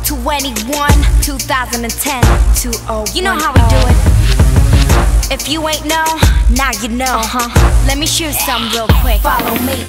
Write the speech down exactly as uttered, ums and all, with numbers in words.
twenty-one, two thousand ten, two oh one. You know how we do it. If you ain't know, now you know. Uh-huh. Let me shoot some real quick. Follow me.